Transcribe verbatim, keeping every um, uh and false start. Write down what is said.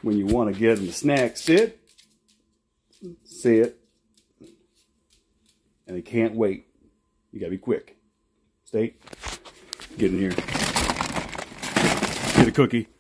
when you want to get them a snack, sit, sit, and they can't wait. You gotta be quick. Stay. Get in here. Get a cookie.